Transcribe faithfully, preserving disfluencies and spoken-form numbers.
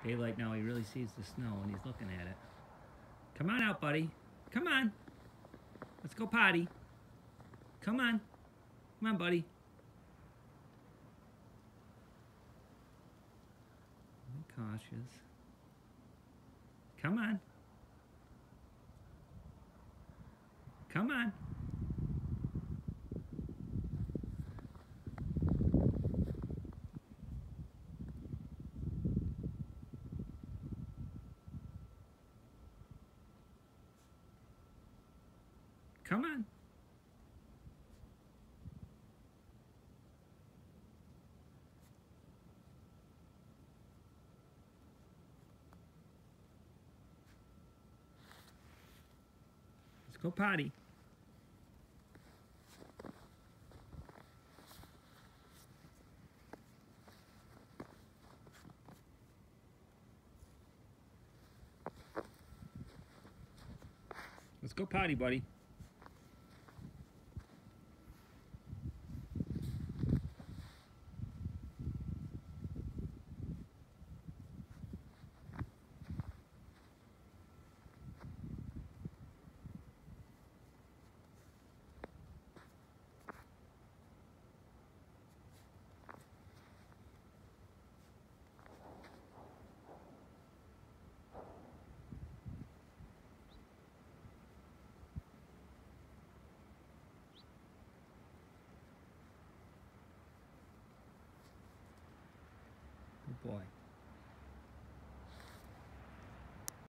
Okay, like now he really sees the snow and he's looking at it. Come on out, buddy. Come on. Let's go potty. Come on. Come on, buddy. Be cautious. Come on. Come on. Come on. Let's go potty. Let's go potty, buddy. Good boy.